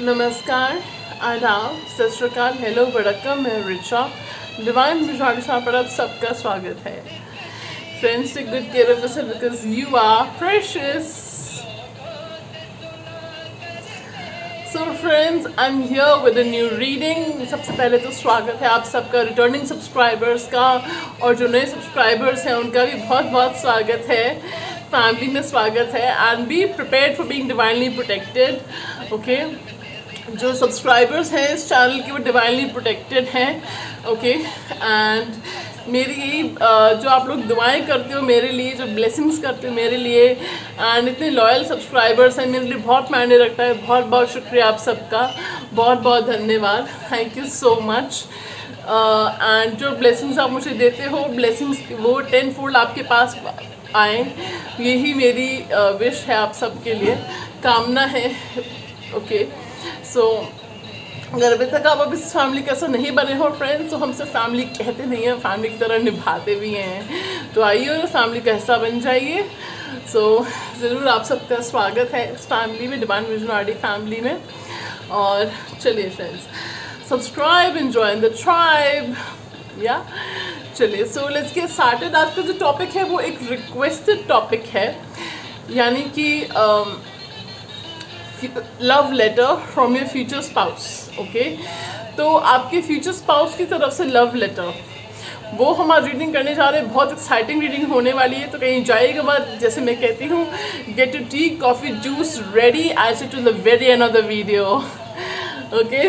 नमस्कार, आदाब, सत श्री अकाल, हेलो, वड़क्कम, मैं रिचा। डिवाइन विजुअलिटी पर आप सबका स्वागत है। Friends, take good care of yourself because you are precious. So friends, I am here with a new reading. सबसे पहले तो स्वागत है आप सबका, रिटर्निंग सब्सक्राइबर्स का, और जो नए सब्सक्राइबर्स हैं उनका भी बहुत बहुत स्वागत है। फैमिली में स्वागत है। And be prepared for being divinely protected. Okay, जो सब्सक्राइबर्स हैं इस चैनल के वो डिवाइनली प्रोटेक्टेड हैं। ओके, एंड मेरी यही जो आप लोग दुआएं करते हो मेरे लिए, जो ब्लेसिंग्स करते हो मेरे लिए, एंड इतने लॉयल सब्सक्राइबर्स हैं, मेरे लिए बहुत मायने रखता है। बहुत बहुत शुक्रिया आप सबका, बहुत बहुत धन्यवाद, thank you so much. And जो ब्लेसिंग्स आप मुझे देते हो, ब्लेसिंग्स वो 10 फोल्ड आपके पास आए, यही मेरी विश है आप सबके लिए, कामना है। ओके, सो अगर अभी तक आप अब इस फैमिली का ऐसा नहीं बने हो फ्रेंड्स, तो हम सब फैमिली कहते नहीं हैं, फैमिली की तरह निभाते भी हैं। तो आइए और फैमिली का हिस्सा बन जाइए। सो ज़रूर आप सबका स्वागत है इस फैमिली में, डिवाइन विजुअलिटी फैमिली में। और चलिए friends, subscribe and join the tribe. या चलिए, सो लेट्स गेट स्टार्टेड। आज का जो टॉपिक है वो एक रिक्वेस्टेड टॉपिक है, यानी कि love letter from your future spouse. Okay, तो आपके फ्यूचर स्पाउस की तरफ से लव लेटर, वो हम आज रीडिंग करने जा रहे हैं। बहुत एक्साइटिंग रीडिंग होने वाली है, तो कहीं जाइएगा मत। जैसे मैं कहती हूँ, get your tea, coffee, juice ready, I say to the very end of the video. Okay,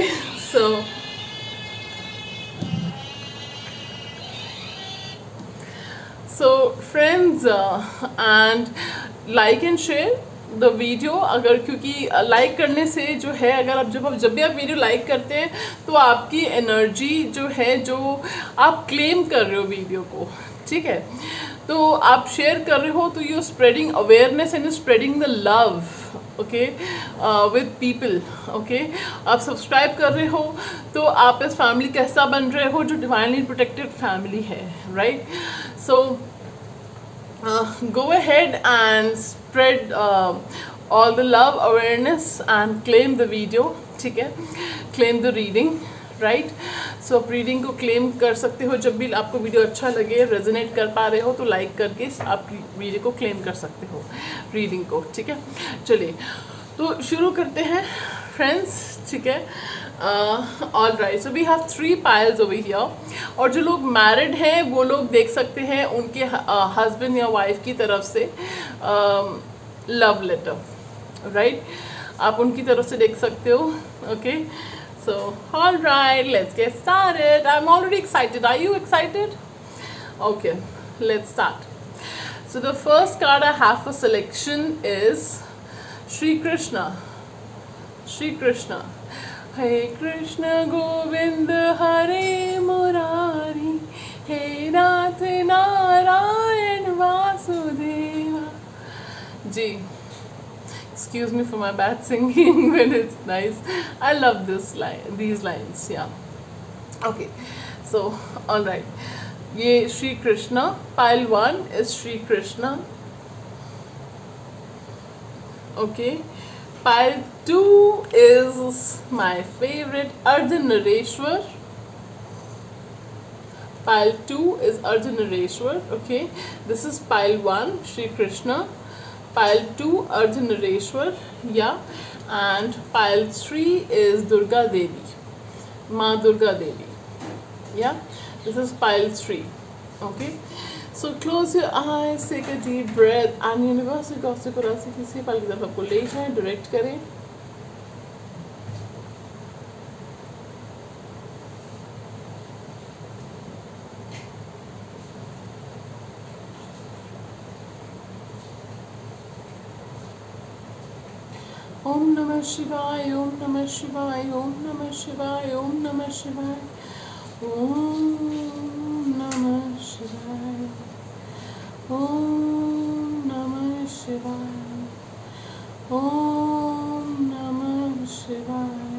so friends, and like and share the video. अगर क्योंकि लाइक करने से जो है, अगर आप जब भी आप वीडियो लाइक करते हैं तो आपकी एनर्जी जो है, जो आप क्लेम कर रहे हो वीडियो को, ठीक है, तो आप शेयर कर रहे हो, तो you spreading awareness and spreading the love. Okay, with people. Okay, आप सब्सक्राइब कर रहे हो तो आप इस फैमिली का हिस्सा बन रहे हो, जो डिवाइनली प्रोटेक्टेड फैमिली है, right. So go ahead and spread all the love, awareness and claim the video, ठीक है, claim the reading, right। so आप रीडिंग को क्लेम कर सकते हो। जब भी आपको वीडियो अच्छा लगे, रेजोनेट कर पा रहे हो, तो लाइक करके आप वीडियो को क्लेम कर सकते हो, रीडिंग को, ठीक है। चलिए, तो शुरू करते हैं फ्रेंड्स, ठीक है। All right, so we have 3 piles over here. और जो लोग मैरिड हैं वो लोग देख सकते हैं उनके हस्बैंड या वाइफ की तरफ से लव लेटर, राइट, आप उनकी तरफ से देख सकते हो। Okay, so all right, let's get started. I am already excited, are you excited? Okay, let's start. So the first card I have for selection is Shri Krishna. Shri Krishna, हे कृष्ण गोविंद हरे मुरारी, हे नाथ Narayan Vasudeva ji. Excuse me for my bad singing, but it's nice. I love these lines, yeah. Okay, so all right. ये Shri Krishna, pile 1 is Shri Krishna. Okay. Pile 2 is my favorite, Ardhanareshwar. Pile 2 is Ardhanareshwar. Okay, this is pile 1, Shri Krishna. Pile 2, Ardhanareshwar. Yeah, and pile 3 is Durga Devi, Ma Durga Devi. Yeah, this is pile 3. Okay, so close your eyes, take a deep breath, and universe gossip को राशि किसी पल की तरफ आपको ले जाएं, direct करें। ओम नमः शिवाय, ओम नमः शिवाय, ओम नमः शिवाय, ओम नमः शिवाय, ओम नमः शिवाय, ओम नमः शिवाय, ओम नमः शिवाय,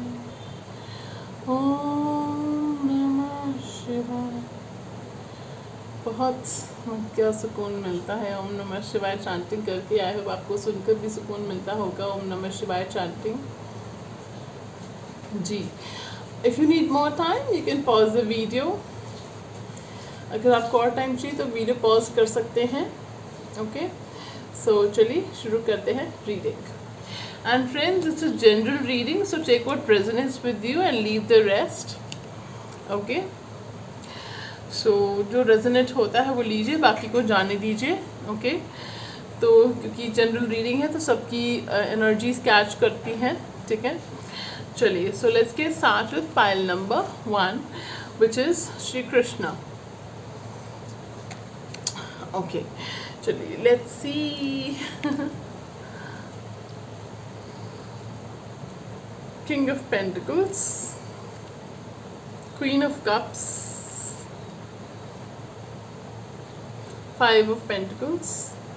ओम नमः शिवाय। बहुत क्या सुकून मिलता है ओम नमः शिवाय चैंटिंग करके। आई होप आपको सुनकर भी सुकून मिलता होगा ओम नमः शिवाय चैंटिंग। जी, if you need more time you can pause the video. अगर आपको और टाइम चाहिए तो वीडियो पॉज कर सकते हैं। ओके, सो चलिए शुरू करते हैं reading. And friends, this is general reading, so take what resonates with you and leave the rest. Okay, so जो रेजोनेट होता है वो लीजिए, बाकी को जाने दीजिए। ओके, तो क्योंकि जनरल रीडिंग है तो सबकी एनर्जीज कैच करती हैं, ठीक है। चलिए, so let's get start with pile number 1 which is Shri Krishna. Okay, चलिए let's see. King of pentacles, queen of cups, 5 of Pentacles,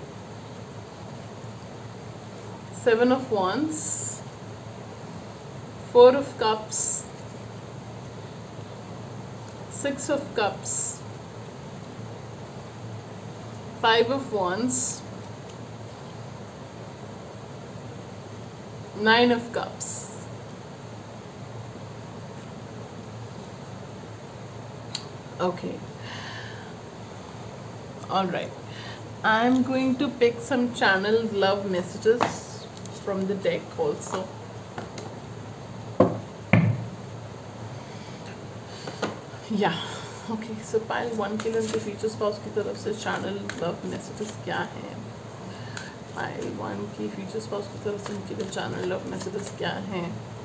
7 of Wands, 4 of Cups, 6 of Cups, 5 of Wands, 9 of Cups. Okay. All right, I'm going to pick some channeled love messages from the deck also. Yeah, okay, so pile 1 के लिए उनके future spouse की तरफ से channel love messages क्या हैं? Pile 1 की future spouse की तरफ से उनके लिए चैनल लव मैसेजेस क्या हैं?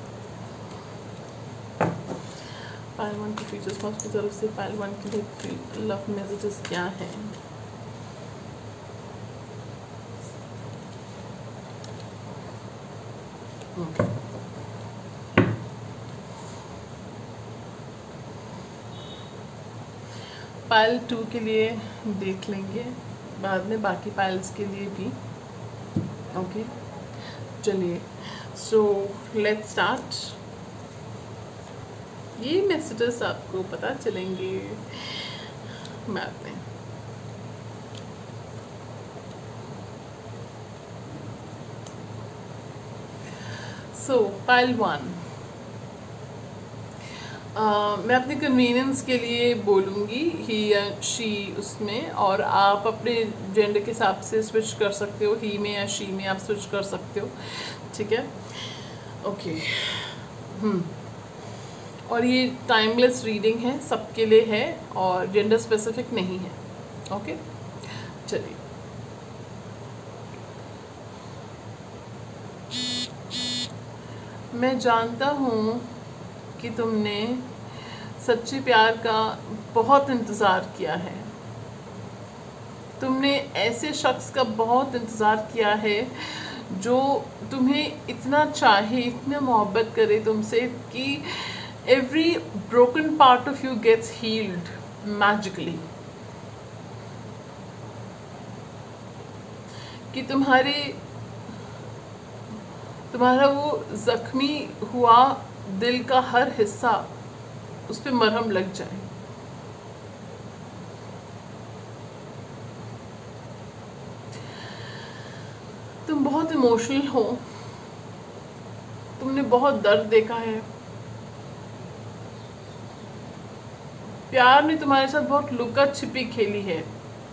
पाइल 1 की फ्यूचर स्पाउस की तरफ से पाइल 1 के लिए लव मैसेजेस क्या हैं? पाइल 2 के लिए देख लेंगे बाद में, बाकी पाइल्स के लिए भी। ओके, चलिए, सो लेट्स स्टार्ट। ये मैसेजेस आपको पता चलेंगे बाद में। सो पाइल 1, मैं अपने कन्वीनियंस के लिए बोलूँगी ही या शी उसमें, और आप अपने जेंडर के हिसाब से स्विच कर सकते हो, ही में या शी में आप स्विच कर सकते हो, ठीक है। ओके, और ये टाइमलेस रीडिंग है, सबके लिए है और जेंडर स्पेसिफिक नहीं है। ओके, चलिए। मैं जानता हूँ कि तुमने सच्चे प्यार का बहुत इंतज़ार किया है। तुमने ऐसे शख्स का बहुत इंतज़ार किया है जो तुम्हें इतना चाहे, इतना मोहब्बत करे तुमसे कि every broken part of you gets healed magically. कि तुम्हारा वो जख्मी हुआ दिल का हर हिस्सा उस पर मरहम लग जाए। तुम बहुत इमोशनल हो, तुमने बहुत दर्द देखा है। प्यार ने तुम्हारे साथ बहुत लुका छिपी खेली है।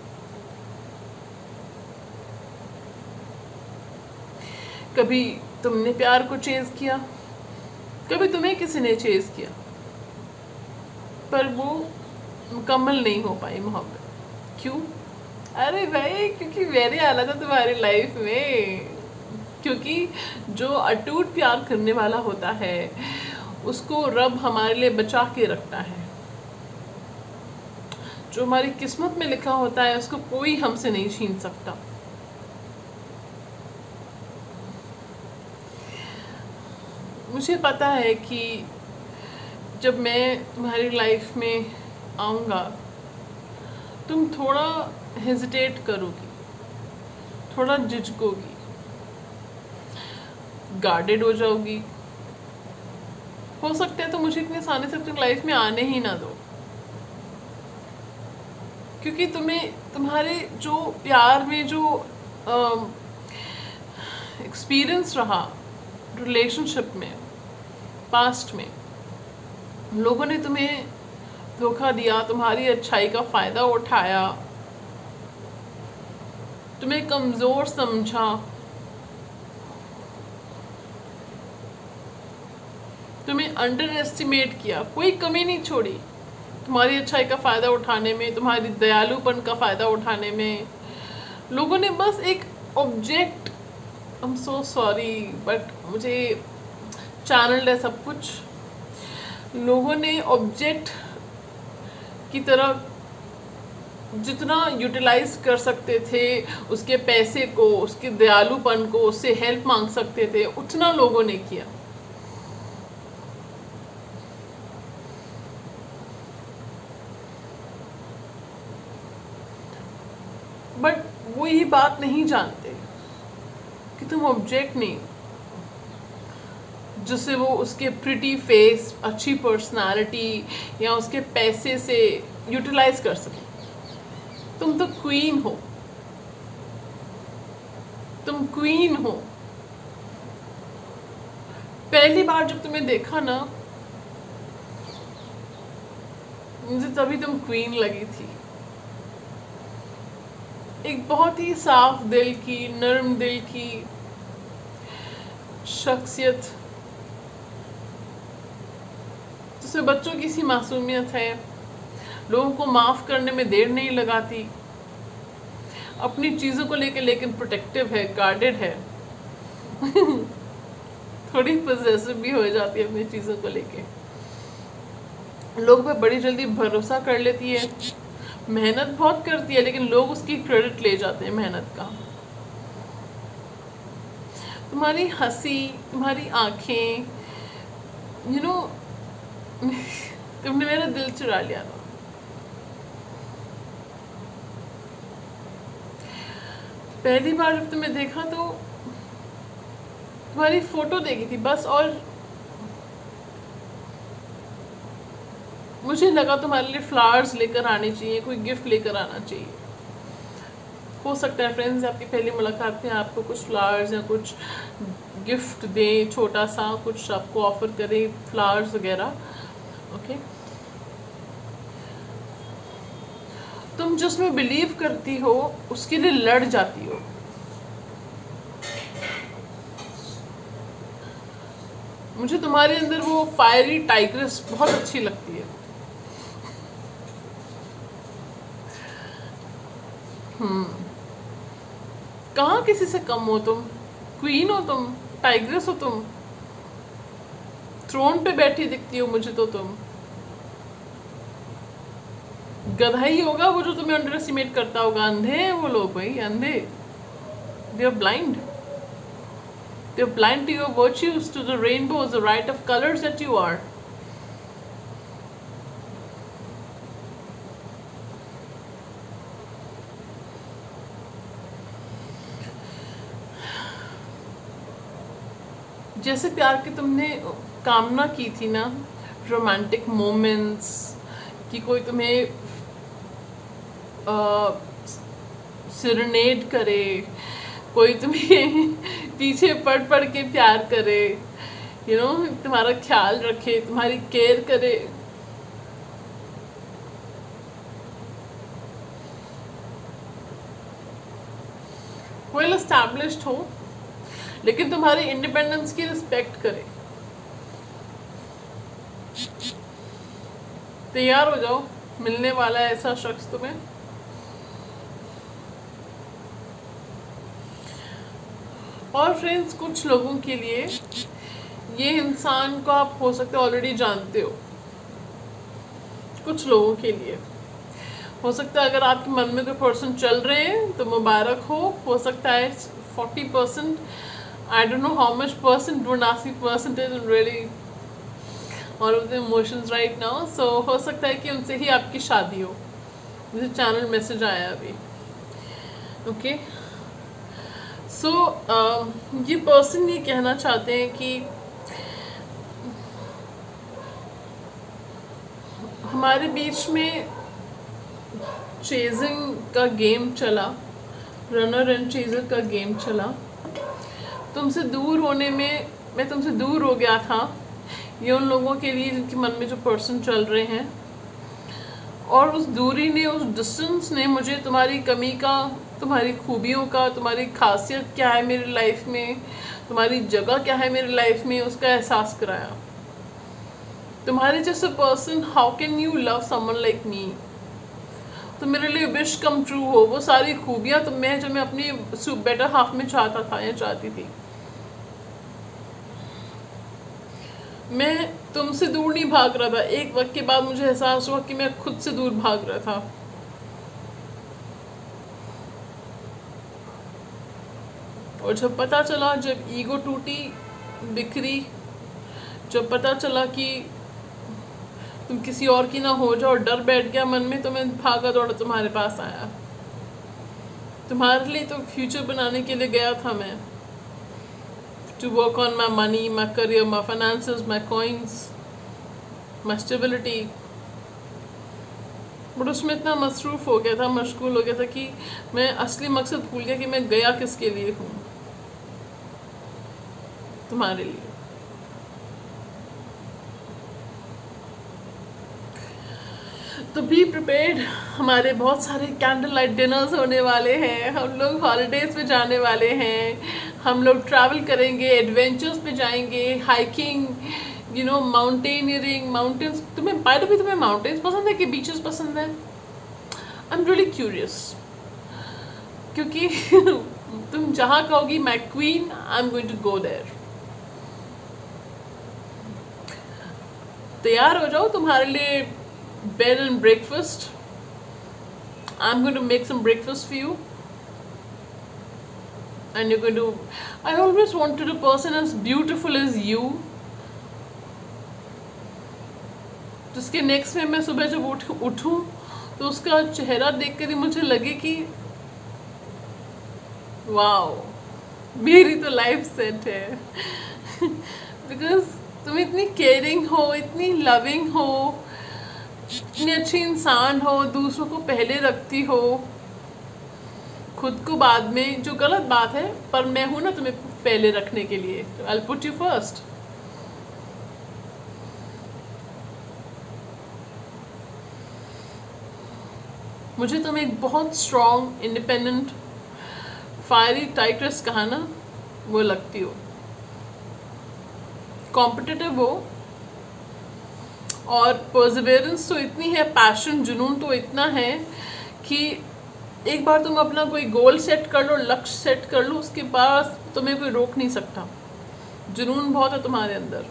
कभी तुमने प्यार को चेज किया, कभी तुम्हें किसी ने चेज किया, पर वो मुकम्मल नहीं हो पाई मोहब्बत। क्यों? अरे भाई, क्योंकि मैंने आना था तुम्हारी लाइफ में। क्योंकि जो अटूट प्यार करने वाला होता है उसको रब हमारे लिए बचा के रखता है। जो हमारी किस्मत में लिखा होता है उसको कोई हमसे नहीं छीन सकता। मुझे पता है कि जब मैं तुम्हारी लाइफ में आऊँगा तुम थोड़ा हेजिटेट करोगी, थोड़ा झिझकोगी, गार्डेड हो जाओगी। हो सकता है तो मुझे इतनी आसानी से अपनी लाइफ में आने ही ना दो, क्योंकि तुम्हारे जो प्यार में जो एक्सपीरियंस रहा रिलेशनशिप में, पास्ट में लोगों ने तुम्हें धोखा दिया, तुम्हारी अच्छाई का फ़ायदा उठाया, तुम्हें कमज़ोर समझा, तुम्हें अंडर एस्टिमेट किया, कोई कमी नहीं छोड़ी तुम्हारी अच्छाई का फ़ायदा उठाने में, तुम्हारी दयालुपन का फ़ायदा उठाने में। लोगों ने बस एक object, I am so sorry but मुझे चैनल्ड है सब कुछ, लोगों ने ऑब्जेक्ट की तरह जितना यूटिलाइज कर सकते थे उसके पैसे को, उसके दयालुपन को, उससे हेल्प मांग सकते थे, उतना लोगों ने किया। बट वो ये बात नहीं जानते कि तुम ऑब्जेक्ट नहीं जिससे वो उसके प्रिटी फेस, अच्छी पर्सनालिटी या उसके पैसे से यूटिलाइज कर सके। तुम तो क्वीन हो, तुम क्वीन हो। पहली बार जब तुम्हें देखा ना, मुझे तभी तुम क्वीन लगी थी। एक बहुत ही साफ दिल की, नर्म दिल की शख्सियत, जिसमें बच्चों की सी मासूमियत है, लोगों को माफ़ करने में देर नहीं लगाती, अपनी चीज़ों को लेकर लेकिन प्रोटेक्टिव है, गार्डेड है थोड़ी पॉसेसिव भी हो जाती है अपनी चीज़ों को लेके, लोग पे बड़ी जल्दी भरोसा कर लेती है, मेहनत बहुत करती है लेकिन लोग उसकी क्रेडिट ले जाते हैं मेहनत का। तुम्हारी हंसी, तुम्हारी आंखें, यू नो तुमने मेरा दिल चुरा लिया था। पहली बार जब तुम्हें देखा तो तुम्हारी फोटो देखी थी बस, और मुझे लगा तुम्हारे लिए फ्लावर्स लेकर आने चाहिए, कोई गिफ्ट लेकर आना चाहिए। हो सकता है फ्रेंड्स आपकी पहली मुलाकात में आपको कुछ फ्लावर्स या कुछ गिफ्ट दें, छोटा सा कुछ आपको ऑफर करें, फ्लावर्स वगैरह। ओके, तुम जिसमें बिलीव करती हो उसके लिए लड़ जाती हो। मुझे तुम्हारे अंदर वो फायरी टाइग्रेस बहुत अच्छी लगती है। कहाँ किसी से कम हो तुम, क्वीन हो तुम, टाइग्रेस हो तुम, थ्रोन पे बैठी दिखती हो मुझे तो तुम। गधा ही होगा वो जो तुम्हें अंडर एस्टिमेट करता होगा। अंधे हैं वो लोग भाई, अंधे। They are blind, they are blind to your virtues, to the rainbows, the right of colours that you are. जैसे प्यार की तुमने कामना की थी ना, रोमांटिक मोमेंट्स कि कोई तुम्हें सिरनेट करे, कोई तुम्हें पीछे पड़ पड़ के प्यार करे, यू नो तुम्हारा ख्याल रखे, तुम्हारी केयर करे। वेल एस्टैब्लिश्ड हो लेकिन तुम्हारी इंडिपेंडेंस की रिस्पेक्ट करे। तैयार हो जाओ, मिलने वाला है ऐसा शख्स तुम्हें। और फ्रेंड्स, कुछ लोगों के लिए ये इंसान को आप हो सकता है ऑलरेडी जानते हो। कुछ लोगों के लिए हो सकता है अगर आपके मन में कोई पर्सन चल रहे हैं तो मुबारक हो सकता है 40%, I don't know how much percent, don't ask me percentage, I'm really all of the emotions right now. So हो सकता है कि उनसे ही आपकी शादी हो। मुझे चैनल मैसेज आया अभी। ओके, सो ये पर्सन ये कहना चाहते हैं कि हमारे बीच में चेजिंग का गेम चला, रनर एंड चेजर का गेम चला। तुमसे दूर होने में मैं तुमसे दूर हो गया था, ये उन लोगों के लिए जिनके मन में जो पर्सन चल रहे हैं, और उस दूरी ने, उस डिस्टेंस ने मुझे तुम्हारी कमी का, तुम्हारी खूबियों का, तुम्हारी खासियत क्या है मेरी लाइफ में, तुम्हारी जगह क्या है मेरी लाइफ में, उसका एहसास कराया। तुम्हारे जैसे person, how can you love someone like me. तो मेरे लिए विश कम ट्रू हो, वो सारी खूबियाँ तो मैं, जो मैं अपनी बेटर हाफ में चाहता था या चाहती थी। मैं तुमसे दूर नहीं भाग रहा था, एक वक्त के बाद मुझे एहसास हुआ कि मैं खुद से दूर भाग रहा था। और जब पता चला, जब ईगो टूटी, बिखरी, जब पता चला कि तुम किसी और की ना हो जाओ, डर बैठ गया मन में, तो मैं भागा दौड़ा तुम्हारे पास आया। तुम्हारे लिए तो फ्यूचर बनाने के लिए गया था मैं, to work on my money, my career, my finances, my coins, my stability. But उसमें इतना मसरूफ़ हो गया था, मशगूल हो गया था कि मैं असली मकसद भूल गया कि मैं गया किसके लिए हूँ। तुम्हारे लिए। तो बी प्रिपेयर्ड, हमारे बहुत सारे कैंडल लाइट डिनर्स होने वाले हैं, हम लोग हॉलीडेज पे जाने वाले हैं, हम लोग ट्रैवल करेंगे, एडवेंचर्स पे जाएंगे, hiking, you know, mountaineering, mountains. तुम्हें बाय द वे, तुम्हें माउंटेन्स पसंद है कि बीचेस पसंद है? आई एम रियली क्यूरियस, क्योंकि तुम जहाँ कहोगी my queen, I am going to go there. तैयार हो जाओ, तुम्हारे लिए bed and breakfast. I'm going to make some breakfast for you, and you're going to, I always wanted a person as beautiful as you, जिसके next में मैं सुबह जब उठूं तो उसका चेहरा देखकर ही मुझे लगे कि वाओ, मेरी तो लाइफ सेट है। बिकॉज तुम इतनी केयरिंग हो, इतनी लविंग हो, इतनी अच्छी इंसान हो, दूसरों को पहले रखती हो, खुद को बाद में, जो गलत बात है, पर मैं हूं ना तुम्हें पहले रखने के लिए। I will put you first. मुझे तुम एक बहुत स्ट्रॉन्ग, इंडिपेंडेंट, फायरी टाइग्रेस कहा ना, वो लगती हो। कॉम्पिटिटिव हो, और परसिवेरेंस तो इतनी है, पैशन, जुनून तो इतना है कि एक बार तुम अपना कोई गोल सेट कर लो, लक्ष्य सेट कर लो, उसके बाद तुम्हें कोई रोक नहीं सकता। जुनून बहुत है तुम्हारे अंदर।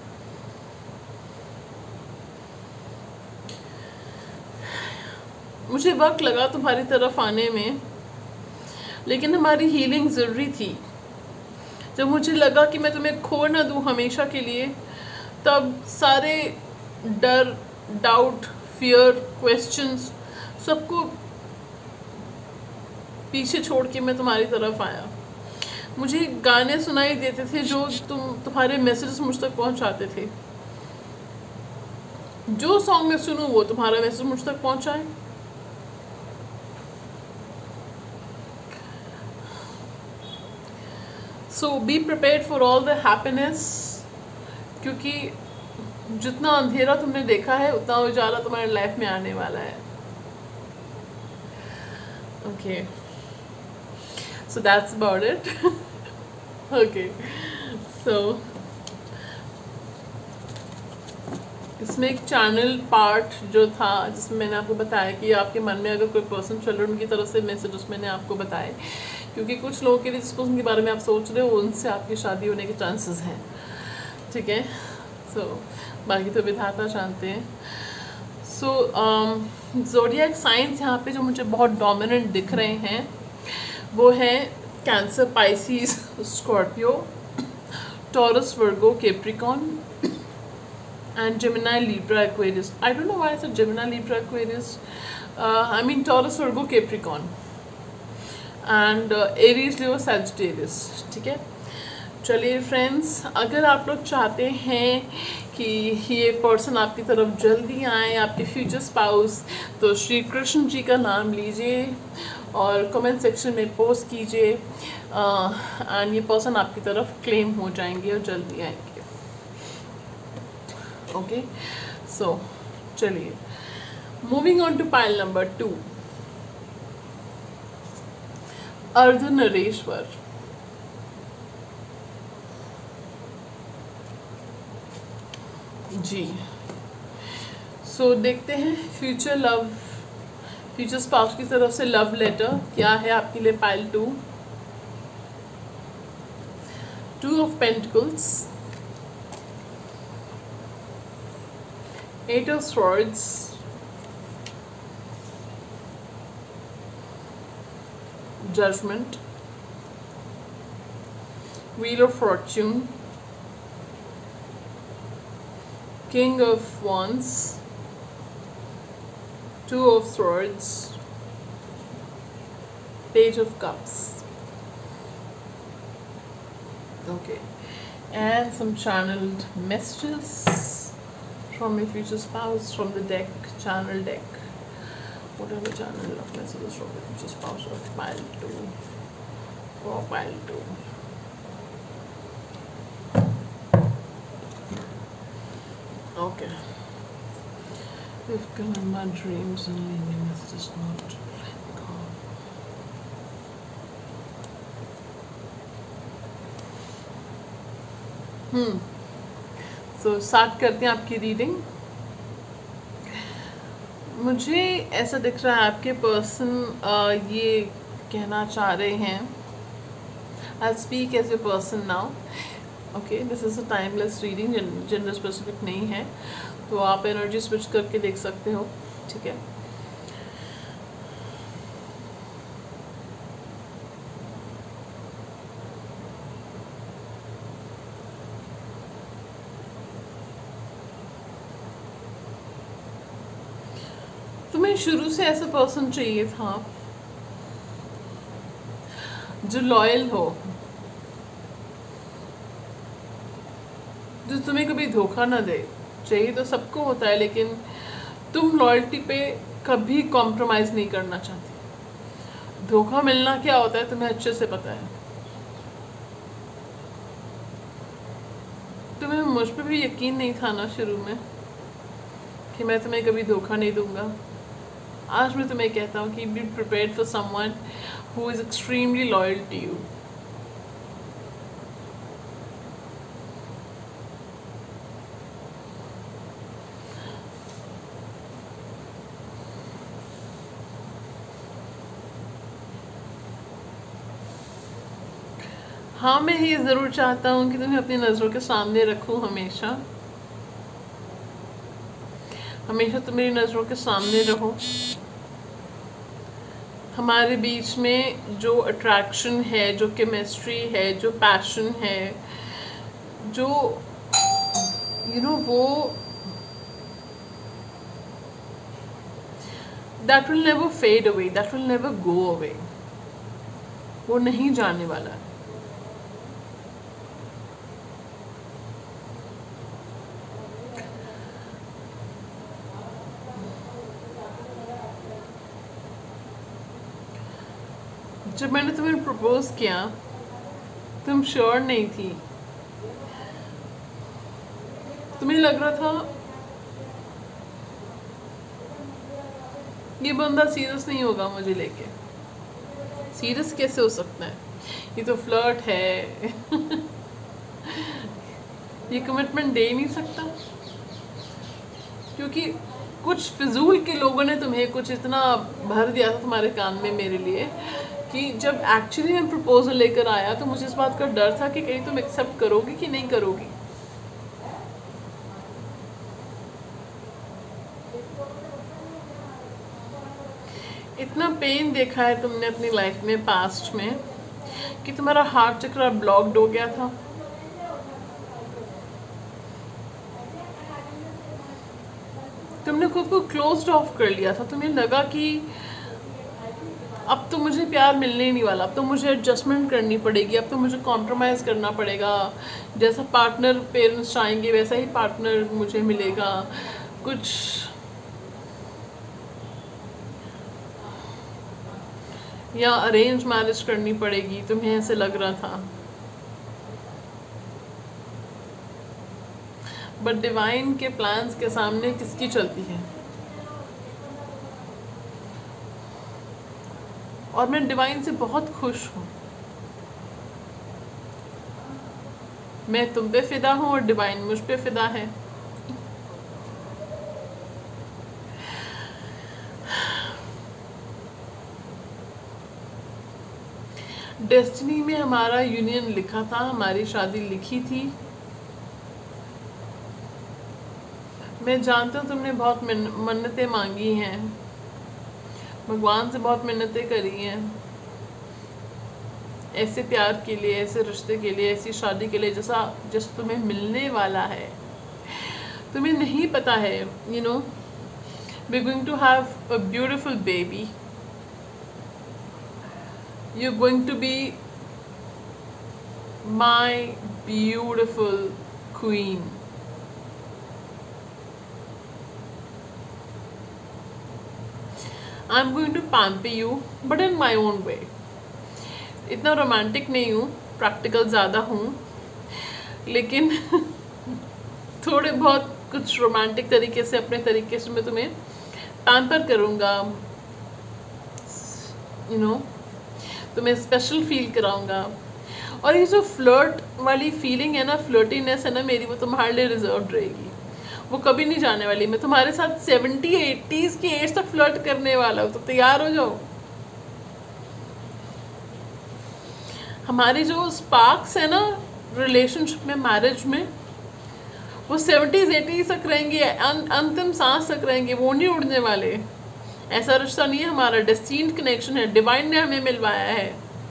मुझे वक्त लगा तुम्हारी तरफ आने में, लेकिन हमारी हीलिंग ज़रूरी थी। जब मुझे लगा कि मैं तुम्हें खो ना दूँ हमेशा के लिए, तब सारे डर, डाउट, फियर, क्वेश्चंस, सबको पीछे छोड़ के मैं तुम्हारी तरफ आया। मुझे गाने सुनाई देते थे जो तुम्हारे मैसेजेस मुझ तक पहुंचाते थे। जो सॉन्ग मैं सुनूं वो तुम्हारा मैसेज मुझ तक पहुंचाए। So be prepared for all the happiness, क्योंकि जितना अंधेरा तुमने देखा है उतना उजाला तुम्हारे लाइफ में आने वाला है। Okay, so that's about it. Okay, so इसमें एक चैनल पार्ट जो था, जिसमें मैंने आपको बताया कि आपके मन में अगर कोई पर्सन चल रहा है, उनकी तरफ से मैसेज मैंने आपको बताए, क्योंकि कुछ लोगों के लिए जिस पर्सन के बारे में आप सोच रहे हो उनसे आपकी शादी होने के चांसेस हैं। ठीक है, सो बाकी तो विधाता जानते हैं। सो ज़ोडिएक साइंस यहाँ पे जो मुझे बहुत डोमिनेंट दिख रहे हैं वो है Cancer, Pisces, Scorpio, Taurus, Virgo, Capricorn and Gemini, Libra, Aquarius. I don't know why I said Gemini, Libra, Aquarius. I mean Taurus, Virgo, Capricorn and Aries, Leo, Sagittarius. ठीक है, चलिए फ्रेंड्स, अगर आप लोग चाहते हैं कि ये पर्सन आपकी तरफ जल्दी आए, आपके फ्यूचर स्पाउस, तो श्री कृष्ण जी का नाम लीजिए और कमेंट सेक्शन में पोस्ट कीजिए, एंड ये पर्सन आपकी तरफ क्लेम हो जाएंगे और जल्दी आएंगे। ओके, सो चलिए moving on to pile number 2, Ardhanarishvara. जी, सो देखते हैं फ्यूचर लव, फ्यूचर स्पाउस की तरफ से लव लेटर क्या है आपके लिए pile 2। 2 of Pentacles, 8 of Swords, Judgement, Wheel of Fortune, King of Wands, 2 of Swords, Page of Cups. Okay, and some channeled messages from your future spouse from the deck, channel deck. Whatever channel of messages from your future spouse of pile 2, for pile 2. Okay. If my dreams and leaving is just not let go. So start करते हैं आपकी reading. मुझे ऐसा दिख रहा है आपके person ये कहना चाह रहे हैं, I speak as a person now. Okay, this is a timeless reading, gender specific नहीं है, तो आप एनर्जी स्विच करके देख सकते हो, ठीक है। तुम्हें शुरू से ऐसा पर्सन चाहिए था जो लॉयल हो, जो तुम्हें कभी धोखा ना दे। चाहिए तो सबको होता है, लेकिन तुम लॉयल्टी पे कभी कॉम्प्रोमाइज़ नहीं करना चाहती। धोखा मिलना क्या होता है तुम्हें अच्छे से पता है। तुम्हें मुझ पे भी यकीन नहीं था ना शुरू में कि मैं तुम्हें कभी धोखा नहीं दूंगा। आज मैं तुम्हें कहता हूँ कि be prepared for someone who is extremely loyal to you. हाँ, मैं ये ज़रूर चाहता हूँ कि तुम्हें अपनी नज़रों के सामने रखूँ हमेशा, हमेशा तुम मेरी नज़रों के सामने रहो। हमारे बीच में जो अट्रैक्शन है, जो केमिस्ट्री है, जो पैशन है, जो वो that will never fade away, that will never go away, वो नहीं जाने वाला। जब मैंने तुम्हें प्रपोज किया तुम श्योर नहीं थी, तुम्हें लग रहा था ये बंदा सीरियस नहीं होगा मुझे लेके। सीरियस कैसे हो सकता है, ये तो फ्लर्ट है ये कमिटमेंट दे नहीं सकता। क्योंकि कुछ फिजूल के लोगों ने तुम्हें कुछ इतना भर दिया था तुम्हारे कान में मेरे लिए कि जब एक्चुअली मैं प्रपोजल लेकर आया तो मुझे इस बात का डर था कि कहीं तुम एक्सेप्ट करोगी कि नहीं करोगी। इतना पेन देखा है तुमने अपनी लाइफ में पास्ट में कि तुम्हारा हार्ट चक्र ब्लॉक्ड हो गया था। तुमने खुद को क्लोज्ड ऑफ कर लिया था। तुम्हें लगा कि अब तो मुझे प्यार मिलने ही नहीं वाला, अब तो मुझे एडजस्टमेंट करनी पड़ेगी, अब तो मुझे कॉम्प्रोमाइज़ करना पड़ेगा। जैसा पार्टनर पेरेंट्स चाहेंगे वैसा ही पार्टनर मुझे मिलेगा। कुछ या अरेंज मैरिज करनी पड़ेगी, तुम्हें ऐसे लग रहा था। बट डिवाइन के प्लान्स के सामने किसकी चलती है? और मैं डिवाइन से बहुत खुश हूँ। मैं तुम पे फिदा हूँ और डिवाइन मुझ पे फिदा है। डेस्टिनी में हमारा यूनियन लिखा था, हमारी शादी लिखी थी। मैं जानता हूँ तुमने बहुत मन्नतें मांगी हैं, भगवान से बहुत मिन्नतें करी हैं, ऐसे प्यार के लिए, ऐसे रिश्ते के लिए, ऐसी शादी के लिए जैसा तुम्हें मिलने वाला है। तुम्हें नहीं पता है, you know, we are going to have a beautiful baby. You're going to be my beautiful queen. I'm going to pamper you, but in my own way. इतना रोमांटिक नहीं हूँ, प्रैक्टिकल ज़्यादा हूँ, लेकिन थोड़े बहुत कुछ रोमांटिक तरीके से, अपने तरीके से मैं तुम्हें पैम्पर करूँगा, यू नो, तुम्हें स्पेशल फील कराऊंगा। और ये जो फ्लर्ट वाली फीलिंग है ना, फ्लर्टीनेस है ना मेरी, वो तुम्हारे लिए रिजर्व रहेगी, वो कभी नहीं जाने वाली। मैं तुम्हारे साथ 70-80s की एज तक फ्लर्ट करने वाला हूँ, तो तैयार हो जाओ। हमारी जो स्पार्क्स है ना रिलेशनशिप में, मैरिज में, वो 70s-80s तक रहेंगे, अंतिम सांस तक रहेंगे, वो नहीं उड़ने वाले। ऐसा रिश्ता नहीं है हमारा, डेस्टिन्ड कनेक्शन है, डिवाइन ने हमें मिलवाया है।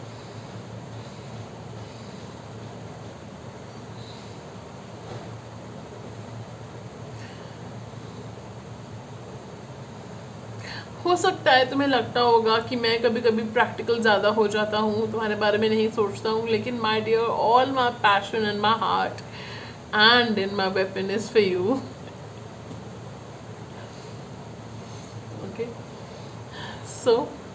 हो सकता है तुम्हें लगता होगा कि मैं कभी कभी प्रैक्टिकल ज़्यादा हो जाता हूँ, तुम्हारे बारे में नहीं सोचता हूँ, लेकिन my dear, all my passion and my heart and in my weapon is for you. Okay, so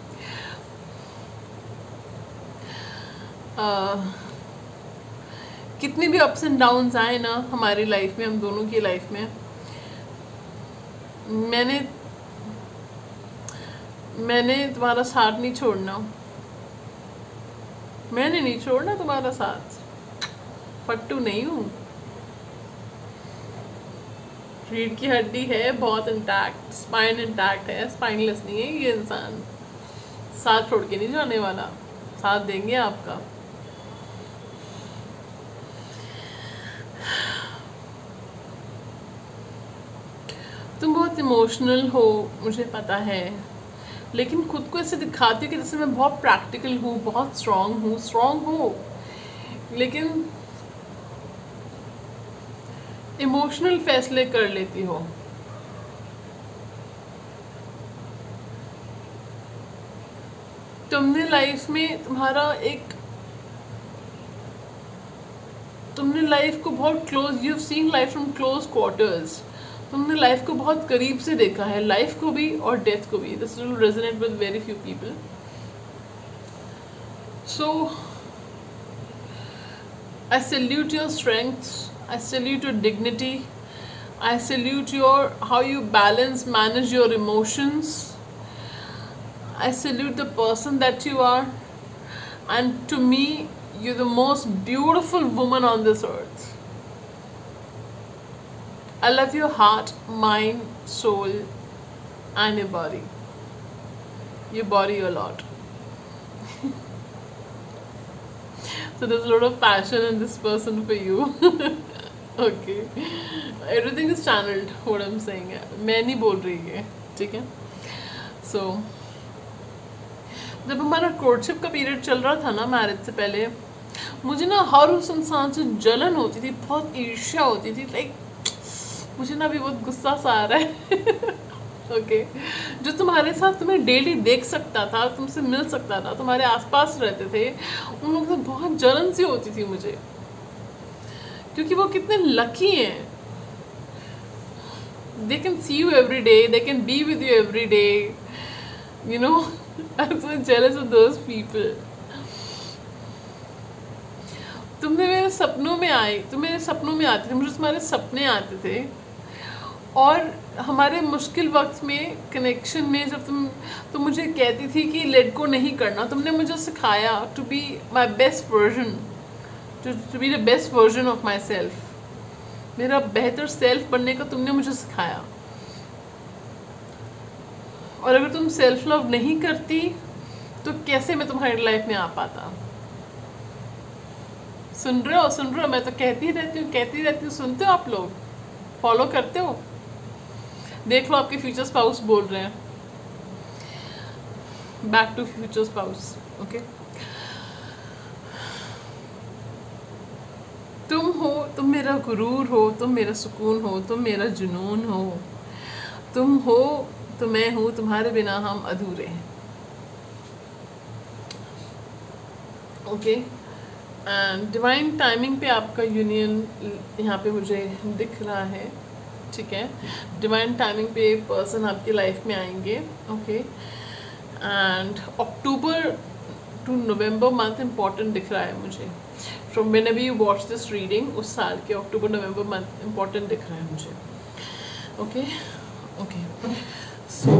कितनी भी अप्स एंड डाउन्स आए ना हमारी लाइफ में, हम दोनों की लाइफ में, मैंने तुम्हारा साथ नहीं छोड़ना, मैंने नहीं छोड़ना तुम्हारा साथ। फट्टू नहीं हूँ, रीढ़ की हड्डी है बहुत इंटैक्ट, स्पाइन इंटैक्ट है, स्पाइनलेस नहीं है ये इंसान। साथ छोड़ के नहीं जाने वाला, साथ देंगे आपका। तुम बहुत इमोशनल हो, मुझे पता है, लेकिन खुद को ऐसे दिखाती हो कि जैसे मैं बहुत प्रैक्टिकल हूँ, बहुत स्ट्रॉन्ग हूँ, लेकिन इमोशनल फैसले कर लेती हो। तुमने लाइफ में तुमने लाइफ को बहुत close, you have seen life from close quarters. तुमने लाइफ को बहुत करीब से देखा है, लाइफ को भी और डेथ को भी। This will resonate with very few people. So I salute your strength, I salute your dignity. I salute how you manage your emotions. I salute the person that you are. And to me, you're the most beautiful woman on this earth. I love your heart, mind, soul, and your body. Your body a lot. So there's a lot of passion in this person for you. ओके, everything is channelled, what I am saying है, मैं नहीं बोल रही है, ठीक है। सो जब हमारा कोर्टशिप का पीरियड चल रहा था ना, मैरिज से पहले, मुझे ना हर उस इंसान से जलन होती थी, बहुत ईर्ष्या होती थी। लाइक मुझे ना अभी बहुत गुस्सा सा आ रहा है। ओके, जो तुम्हारे साथ तुम्हें डेली देख सकता था, तुमसे मिल सकता था, तुम्हारे आसपास रहते थे, उन लोगों से बहुत जलन सी होती थी मुझे, क्योंकि वो कितने लकी हैं। they can see you every day, they can be with you every day, you know. I'm so jealous of those people. तुमने मेरे सपनों में आई, तुम मेरे सपनों में आती थी, मुझे तुम्हारे सपने आते थे। और हमारे मुश्किल वक्त में कनेक्शन में जब तुम मुझे कहती थी कि लेट गो नहीं करना, तुमने मुझे सिखाया to be my best version, to be the best version of myself. मेरा बेहतर सेल्फ बनने का तुमने मुझे सिखाया। और अगर तुम सेल्फ लव नहीं करती तो कैसे मैं तुम्हारी लाइफ में आ पाता। सुन रहे हो, सुन रहे हो, मैं तो कहती रहती हूँ, सुनते हो आप लोग, फॉलो करते हो? देख लो आपके फ्यूचर स्पाउस बोल रहे हैं, back to future spouse. Okay, तुम हो, तुम मेरा गुरूर हो, तुम मेरा सुकून हो, तुम मेरा जुनून हो, तुम हो तो मैं हूँ, तुम्हारे बिना हम अधूरे हैं। ओके, एंड डिवाइन टाइमिंग पे आपका यूनियन यहाँ पे मुझे दिख रहा है, ठीक है। डिवाइन टाइमिंग पे पर्सन आपकी लाइफ में आएंगे। Okay, and October to November month important दिख रहा है मुझे। From whenever you watch this reading, उस साल के अक्टूबर नवंबर मंथ इम्पॉर्टेंट दिख रहा है मुझे। Okay okay, so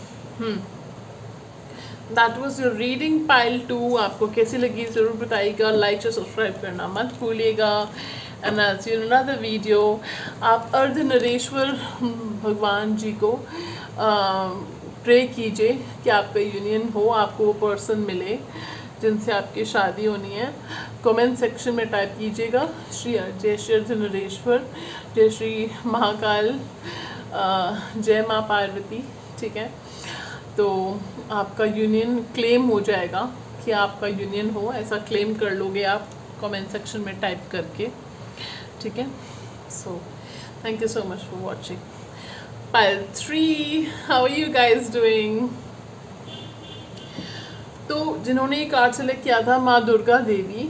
that was your reading pile 2। आपको कैसी लगी ज़रूर बताइएगा, लाइक और सब्सक्राइब करना मत भूलिएगा। एंड आज इन अनदर वीडियो, आप अर्धनरेश्वर भगवान जी को प्रे कीजिए कि आपका यूनियन हो, आपको वो पर्सन मिले जिनसे आपकी शादी होनी है। कमेंट सेक्शन में टाइप कीजिएगा जय श्री अर्धनरेश्वर, जय श्री महाकाल, जय माँ पार्वती, ठीक है। तो आपका यूनियन क्लेम हो जाएगा कि आपका यूनियन हो, ऐसा क्लेम कर लोगे आप कमेंट सेक्शन में टाइप करके, ठीक है। So thank you so much for watching pile 3। How are you guys doing? तो जिन्होंने ये कार्ड सेलेक्ट किया था, माँ दुर्गा देवी,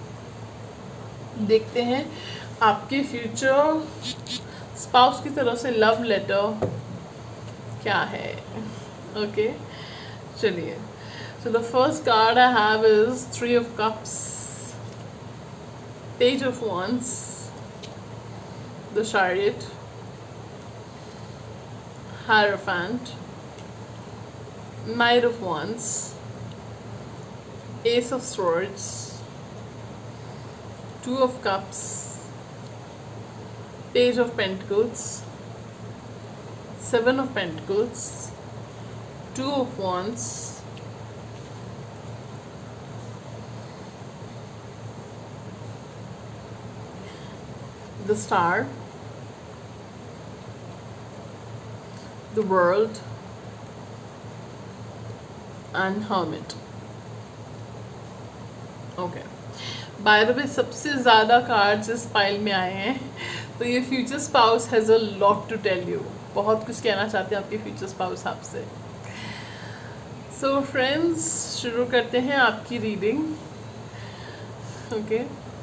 देखते हैं आपके फ्यूचर स्पाउस की तरफ से लव लेटर क्या है। ओके, चलिए। So the first card I have is 3 of Cups, Page of Wands, the Chariot, Hierophant, Knight of Wands, Ace of Swords, 2 of Cups, Page of Pentacles, 7 of Pentacles, 2 of Wands, the Star, the World, and Hermit. Okay, by the way सबसे ज़्यादा cards इस pile में आए हैं, तो ये future spouse has a lot to tell you, बहुत कुछ कहना चाहते हैं आपके फ्यूचर स्पाउस आपसे। सो फ्रेंड्स, शुरू करते हैं आपकी रीडिंग। ओके,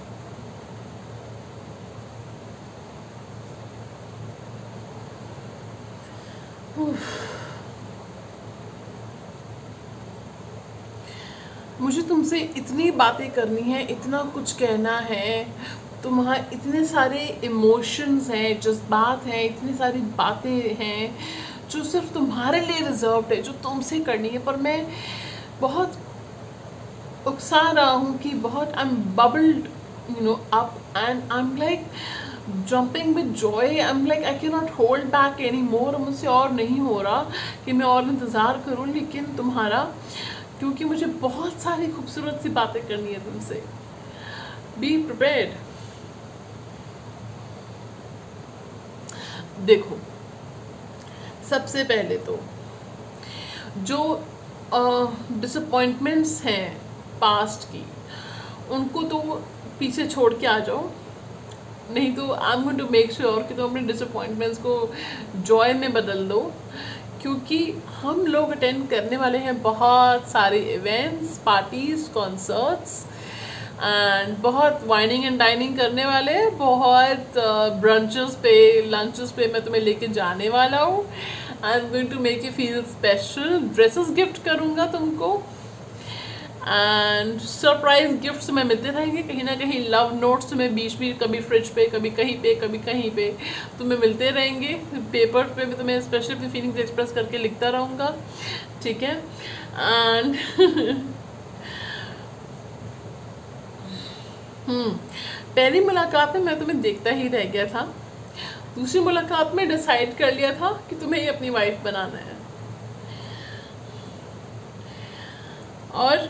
मुझे तुमसे इतनी बातें करनी है, इतना कुछ कहना है, तुम्हारे इतने सारे इमोशंस हैं, जज्बात हैं, इतनी सारी बातें हैं जो सिर्फ तुम्हारे लिए रिजर्व्ड है, जो तुमसे करनी है। पर मैं बहुत उकसा रहा हूँ कि बहुत I am bubbled up and I am like jumping with joy. I am like I can not hold back any more. मुझसे और नहीं हो रहा कि मैं और इंतज़ार करूँ, लेकिन तुम्हारा, क्योंकि मुझे बहुत सारी खूबसूरत सी बातें करनी है तुमसे। Be prepared. देखो, सबसे पहले तो जो डिसअपॉइंटमेंट्स हैं पास्ट की, उनको तो पीछे छोड़ के आ जाओ, नहीं तो I am going to make sure कि तुम अपने डिसअपॉइंटमेंट्स को जॉय में बदल दो, क्योंकि हम लोग अटेंड करने वाले हैं बहुत सारे इवेंट्स, पार्टीज़, कॉन्सर्ट्स, एंड बहुत वाइनिंग एंड डाइनिंग करने वाले, बहुत ब्रंचेस पे, लंचेस पे मैं तुम्हें लेके जाने वाला हूँ। I am going to make you feel special. Dresses gift करूँगा तुमको, एंड सरप्राइज गिफ्ट्स तुम्हें मिलते रहेंगे, कहीं ना कहीं लव नोट्स तुम्हें बीच बीच कभी फ्रिज पे, कभी कहीं पे, कभी कहीं पे तुम्हें मिलते रहेंगे। पेपर पे भी तुम्हें स्पेशल अपनी फीलिंग्स एक्सप्रेस करके लिखता रहूँगा, ठीक है। एंड पहली मुलाकात में मैं तुम्हें देखता ही रह गया था, दूसरी मुलाकात में डिसाइड कर लिया था कि तुम्हें ही अपनी वाइफ बनाना है। और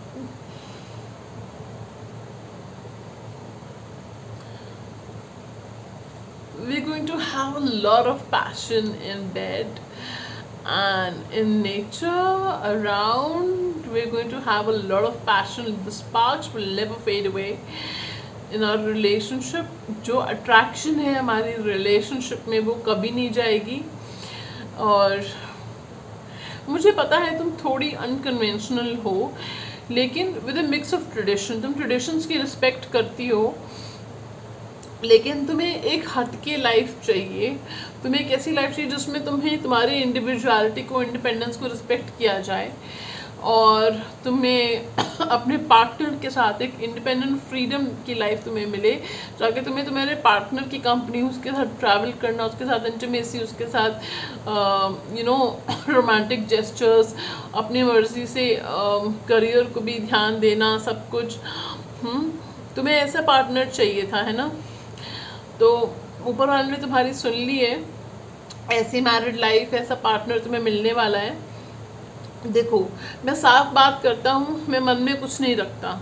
we're going to have a lot of passion in bed and in nature around. We're going to have a lot of passion. The sparks will never fade away in our relationship. जो attraction है हमारी relationship में वो कभी नहीं जाएगी। और मुझे पता है तुम थोड़ी अनकन्वेंशनल हो, लेकिन with a mix of tradition. तुम ट्रेडिशंस की रिस्पेक्ट करती हो, लेकिन तुम्हें एक हटके लाइफ चाहिए। तुम्हें एक ऐसी लाइफ चाहिए जिसमें तुम्हें तुम्हारी इंडिविजुअलिटी को, इंडिपेंडेंस को रिस्पेक्ट किया जाए, और तुम्हें अपने पार्टनर के साथ एक इंडिपेंडेंट फ्रीडम की लाइफ तुम्हें मिले, ताकि तुम्हें तुम्हारे पार्टनर की कंपनी, उसके साथ ट्रैवल करना, उसके साथ इंटीमेसी, उसके साथ रोमांटिक जेस्चर्स, अपनी मर्जी से करियर को भी ध्यान देना, सब कुछ। तुम्हें ऐसा पार्टनर चाहिए था, है ना। तो ऊपर वाले ने तुम्हारी सुन ली है, ऐसी मैरिड लाइफ, ऐसा पार्टनर तुम्हें मिलने वाला है। देखो, मैं साफ बात करता हूँ, मैं मन में कुछ नहीं रखता।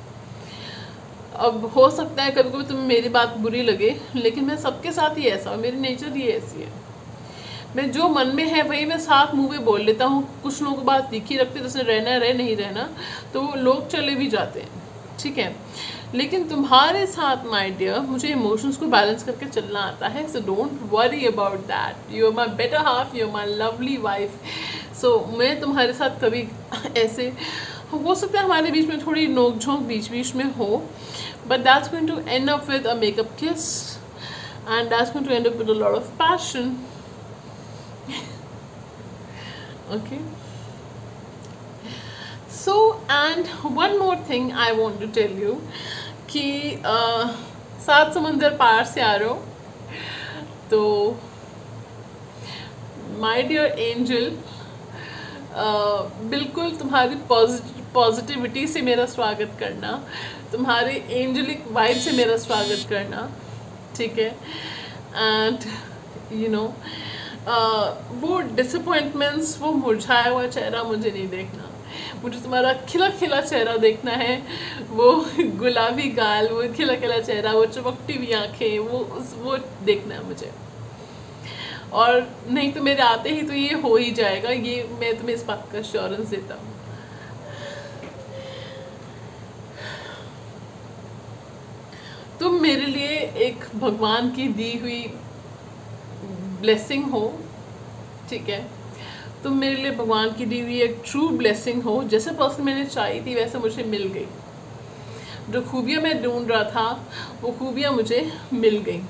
अब हो सकता है कभी कभी तुम्हें मेरी बात बुरी लगे, लेकिन मैं सबके साथ ही ऐसा हूँ, मेरी नेचर ही ऐसी है। मैं जो मन में है वही मैं साफ मुंह पे बोल लेता हूँ। कुछ लोगों को बात दिखी रखते, जैसे रहना रहे, नहीं रहना तो वो लोग चले भी जाते हैं, ठीक है। लेकिन तुम्हारे साथ माय डियर मुझे इमोशंस को बैलेंस करके चलना आता है, so don't worry about that. You are my better half, you are my lovely wife. So मैं तुम्हारे साथ कभी ऐसे, हो सकता है हमारे बीच में थोड़ी नोक झोंक बीच बीच में हो, but that's going to end up with a makeup kiss, and that's going to end up with a lot of passion, okay. So and one more thing I want to tell you कि 7 समंदर पार से आ रहे हो, तो my dear angel, बिल्कुल तुम्हारी positivity से मेरा स्वागत करना, तुम्हारे एंजलिक वाइब से मेरा स्वागत करना, ठीक है। एंड यू नो वो डिसअपॉइंटमेंट्स, वो मुरझाया हुआ चेहरा मुझे नहीं देखना, मुझे तुम्हारा खिला खिला चेहरा देखना है। वो गुलाबी गाल, वो खिला खिला चेहरा, वो चमकती हुई आँखें, वो देखना है मुझे। और नहीं तो मेरे आते ही तो ये हो ही जाएगा, ये मैं तुम्हें इस बात का एश्योरेंस देता हूँ। तुम मेरे लिए एक भगवान की दी हुई ब्लेसिंग हो, ठीक है। तुम मेरे लिए भगवान की दी हुई एक ट्रू ब्लेसिंग हो। जैसे पर्सन मैंने चाही थी वैसे मुझे मिल गई। जो खूबियाँ मैं ढूंढ रहा था वो खूबियाँ मुझे मिल गई।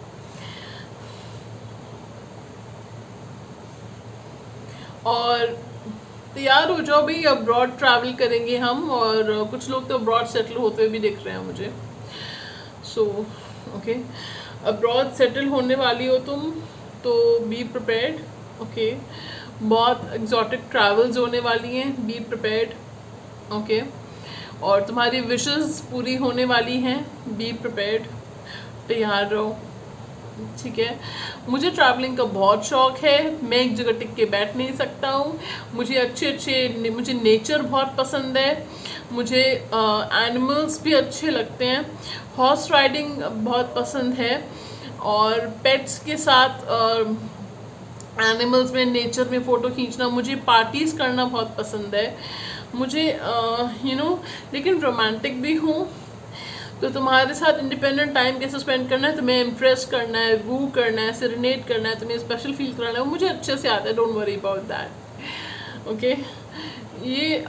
और तैयार हो जाओ भाई, अब्रॉड ट्रैवल करेंगे हम, और कुछ लोग तो अब्रॉड सेटल होते हुए भी दिख रहे हैं मुझे। सो ओके, अब्रॉड सेटल होने वाली हो तुम तो बी प्रिपेयर्ड, ओके। बहुत एग्जॉटिक ट्रैवल्स होने वाली हैं, बी प्रिपेयर्ड, ओके। और तुम्हारी विशेस पूरी होने वाली हैं, बी प्रिपेयर्ड, तैयार रहो, ठीक है। मुझे ट्रैवलिंग का बहुत शौक है, मैं एक जगह टिक के बैठ नहीं सकता हूँ। मुझे नेचर बहुत पसंद है, मुझे एनिमल्स भी अच्छे लगते हैं, हॉर्स राइडिंग बहुत पसंद है, और पेट्स के साथ एनिमल्स में, नेचर में फ़ोटो खींचना, मुझे पार्टीज़ करना बहुत पसंद है, मुझे लेकिन रोमांटिक भी हूँ। तो तुम्हारे साथ इंडिपेंडेंट टाइम कैसे स्पेंड करना है, तुम्हें इम्प्रेस करना है, वू करना है, सेरेनेट करना है, तुम्हें स्पेशल फील कराना है, वो मुझे अच्छे से आता है, don't worry about that, okay. ये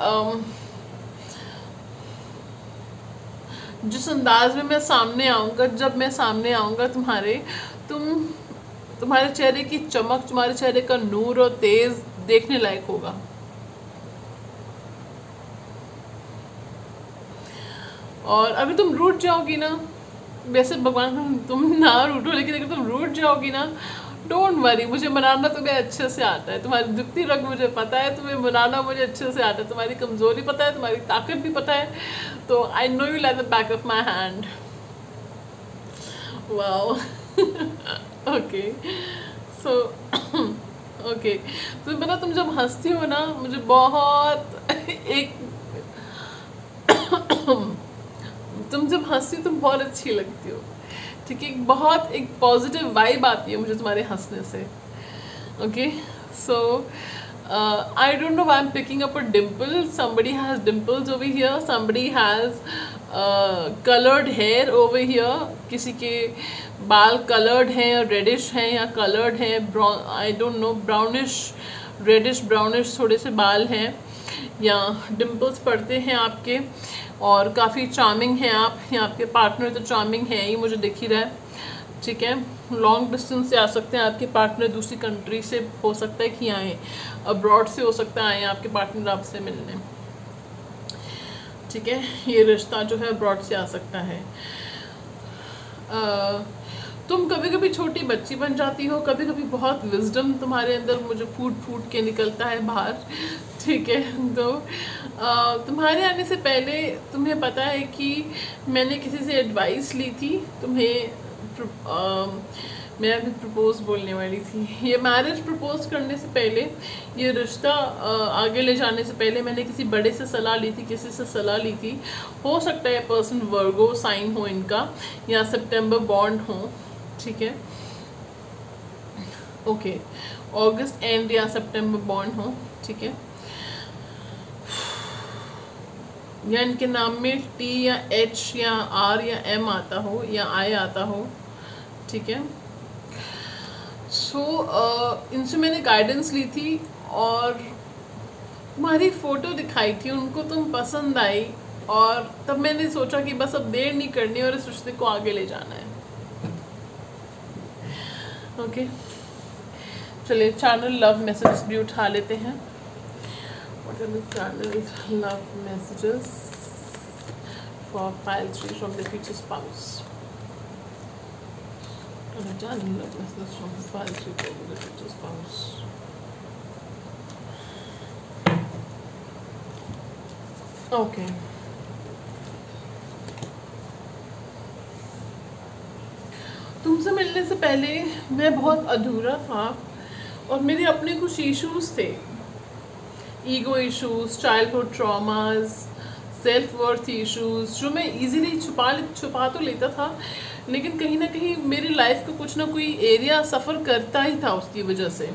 जिस अंदाज में मैं सामने आऊँगा, जब मैं सामने आऊँगा तुम्हारे चेहरे की चमक, तुम्हारे चेहरे का नूर और तेज देखने लायक होगा। और अगर तुम रूठ जाओगी ना, वैसे भगवान तुम ना रूठो, लेकिन अगर तुम रूठ जाओगी ना, डोंट वरी, मुझे मनाना तुम्हें अच्छे से आता है, तुम्हारी दुखती रंग मुझे पता है, तुम्हें मनाना मुझे अच्छे से आता है, तुम्हारी कमज़ोरी पता है, तुम्हारी ताकत भी पता है, तो I know you like the back of my hand. Wow. Okay so okay, तो पता तुम जब हंसती हो ना, मुझे बहुत एक तुम जब हंसती हो तुम बहुत अच्छी लगती हो, ठीक है, बहुत एक पॉजिटिव वाइब आती है मुझे तुम्हारे हंसने से। Okay so I don't know why I am picking up a dimple, somebody has dimples over here, somebody has coloured hair over here, किसी के बाल कलर्ड हैं, रेडिश हैं या कलर्ड हैं, brown, I don't know, brownish reddish brownish थोड़े से बाल हैं या डिम्पल्स पड़ते हैं आपके, और काफ़ी चार्मिंग हैं आप, या आपके पार्टनर तो चार्मिंग है ही, मुझे दिख ही रहा है, ठीक है। लॉन्ग डिस्टेंस से आ सकते हैं आपके पार्टनर, दूसरी कंट्री से हो सकता है कि आए, अब्रॉड से हो सकता है आए आपके पार्टनर आपसे मिलने, ठीक है, ये रिश्ता जो है अब्रॉड से आ सकता है। तुम कभी कभी छोटी बच्ची बन जाती हो, कभी कभी बहुत विजडम तुम्हारे अंदर मुझे फूट फूट के निकलता है बाहर, ठीक है। तो तुम्हारे आने से पहले तुम्हें पता है कि मैंने किसी से एडवाइस ली थी, तुम्हें मैं अभी प्रपोज बोलने वाली थी, ये मैरिज प्रपोज करने से पहले, ये रिश्ता आगे ले जाने से पहले मैंने किसी बड़े से सलाह ली थी, किसी से सलाह ली थी। हो सकता है पर्सन वर्गो साइन हो इनका, या सितंबर बॉन्ड हो, ठीक है, ओके, अगस्त एंड या सितंबर बॉन्ड हो, ठीक है, या इनके नाम में टी या एच या आर या एम आता हो या आई आता हो, ठीक है। सो इनसे मैंने गाइडेंस ली थी और तुम्हारी फ़ोटो दिखाई थी, उनको तुम पसंद आई, और तब मैंने सोचा कि बस अब देर नहीं करनी और इस रिश्ते को आगे ले जाना है। ओके चलिए, चैनल लव मैसेजेस भी उठा लेते हैं। What are the channel love messages for file 3 from the future spouse? What are the channel love messages from file 3 from the future spouse? Okay. तुमसे मिलने से पहले मैं बहुत अधूरा था और मेरे अपने कुछ इश्यूज थे, ego issues, childhood traumas, self worth issues, जो मैं इजीली छुपा तो लेता था, लेकिन कहीं ना कहीं मेरी लाइफ का कुछ ना कोई एरिया सफ़र करता ही था उसकी वजह से।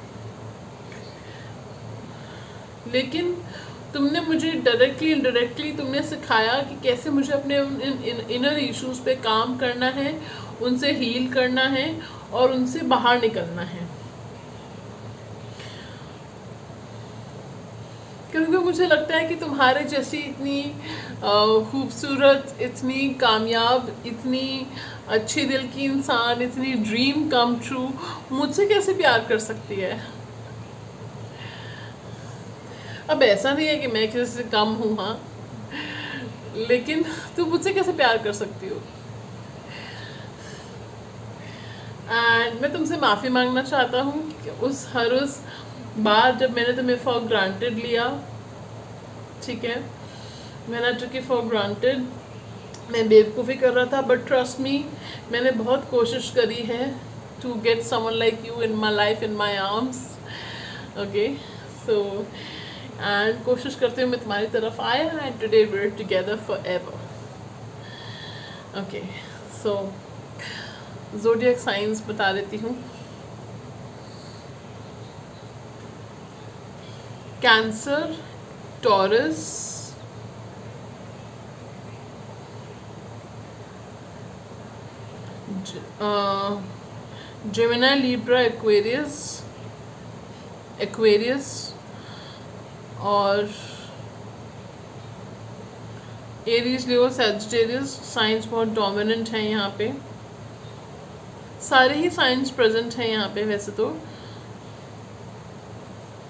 लेकिन तुमने मुझे डायरेक्टली इनडायरेक्टली तुमने सिखाया कि कैसे मुझे अपने इनर इश्यूज पे काम करना है, उनसे हील करना है और उनसे बाहर निकलना है। क्योंकि मुझे लगता है कि तुम्हारे जैसी इतनी खूबसूरत, इतनी कामयाब, इतनी अच्छी दिल की इंसान, इतनी ड्रीम कम ट्रू मुझसे कैसे प्यार कर सकती है। अब ऐसा नहीं है कि मैं किसी से कम हूँ, हाँ, लेकिन तुम मुझसे कैसे प्यार कर सकती हो। एंड मैं तुमसे माफ़ी मांगना चाहता हूँ कि उस बार जब मैंने तुम्हें फॉर ग्रांटेड लिया, ठीक है, मैंने टुक इट फॉर ग्रांटेड, मैं बेवकूफ़ी कर रहा था, बट ट्रस्ट मी, मैंने बहुत कोशिश करी है to get someone like you in my life, in my arms, okay. So and कोशिश करते हुए मैं तुम्हारी तरफ आया, and today we are together for ever, okay. So zodiac signs बता देती हूँ। Cancer, Taurus, Gemini, Libra, Aquarius और एरीज, लियो, सैजिटेरियस साइंस बहुत डोमिनेंट हैं यहाँ पे। सारे ही साइंस प्रेजेंट हैं यहाँ पे वैसे तो,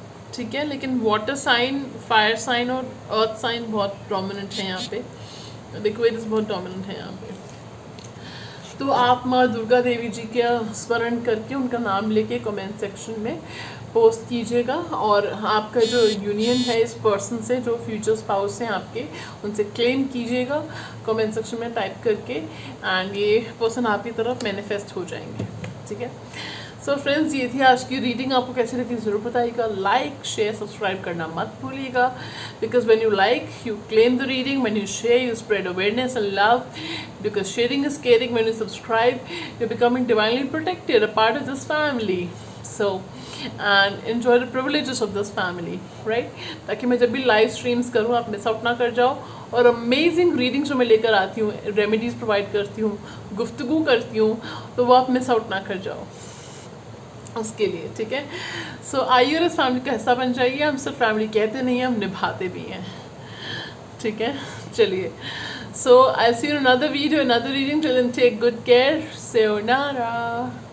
ठीक है, लेकिन वाटर साइन, फायर साइन और अर्थ साइन बहुत प्रोमिनेंट है यहाँ पे, एक्वेरियस बहुत डोमिनेंट है यहाँ पे। तो आप माँ दुर्गा देवी जी का स्मरण करके उनका नाम लेके कमेंट सेक्शन में पोस्ट कीजिएगा, और आपका जो यूनियन है इस पर्सन से, जो फ्यूचर स्पाउस हैं आपके, उनसे क्लेम कीजिएगा कमेंट सेक्शन में टाइप करके, एंड ये पर्सन आपकी तरफ मैनिफेस्ट हो जाएंगे। ठीक है, सो फ्रेंड्स, ये थी आज की रीडिंग। आपको कैसी लगी ज़रूर बताइएगा। लाइक शेयर सब्सक्राइब करना मत भूलिएगा, because when you like you claim the reading, when you share you spread awareness and love, because sharing is caring. When you subscribe you're becoming divinely protected, a part of this family, so and enjoy the privileges of this family, right? ताकि मैं जब भी live streams करूँ आप miss out ना कर जाओ, और अमेजिंग रीडिंग्स जो मैं लेकर आती हूँ, रेमेडीज़ प्रोवाइड करती हूँ, गुफ्तगू करती हूँ, तो वो आप मिस आउट ना कर जाओ उसके लिए। ठीक है, सो आइए और इस फैमिली का हिस्सा बन जाइए। हम सिर्फ फैमिली कहते नहीं हैं, हम निभाते भी हैं। ठीक है, चलिए, so I'll see you in another video, another reading. Till then, take good care. Sayonara.